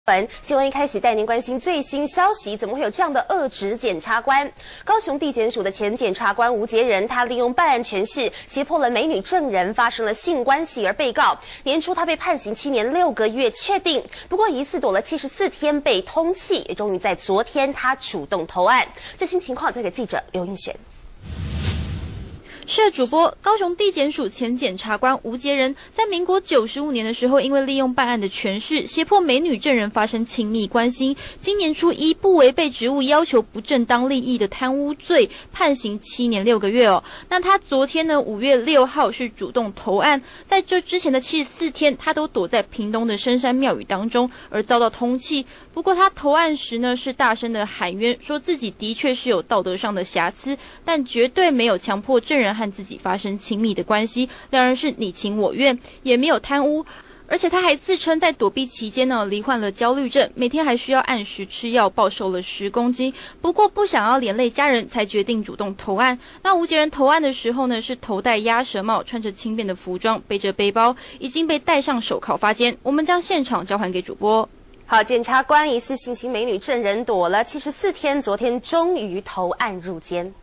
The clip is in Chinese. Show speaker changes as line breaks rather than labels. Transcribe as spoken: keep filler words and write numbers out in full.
新闻一开始带您关心最新消息，怎么会有这样的恶职检察官？高雄地检署的前检察官吴杰仁，他利用办案权势胁迫了美女证人发生了性关系而被告。年初他被判刑七年六个月，确定，不过疑似躲了七十四天被通缉，也终于在昨天他主动投案。最新情况交给记者刘映璇。
是主播高雄地检署前检察官吴杰仁，在民国九十五年的时候，因为利用办案的权势胁迫美女证人发生亲密关系，今年初依不违背职务要求不正当利益的贪污罪，判刑七年六个月哦。那他昨天呢，五月六号是主动投案，在这之前的七十四天，他都躲在屏东的深山庙宇当中，而遭到通缉。不过他投案时呢，是大声的喊冤，说自己的确是有道德上的瑕疵，但绝对没有强迫证人和自己发生亲密的关系，两人是你情我愿，也没有贪污。而且他还自称在躲避期间呢，罹患了焦虑症，每天还需要按时吃药，暴瘦了十公斤。不过不想要连累家人，才决定主动投案。那吴杰仁投案的时候呢，是头戴鸭舌帽，穿着轻便的服装，背着背包，已经被戴上手铐发监。我们将现场交还给主播。
好，检察官疑似性侵美女证人躲了七十四天，昨天终于投案入监。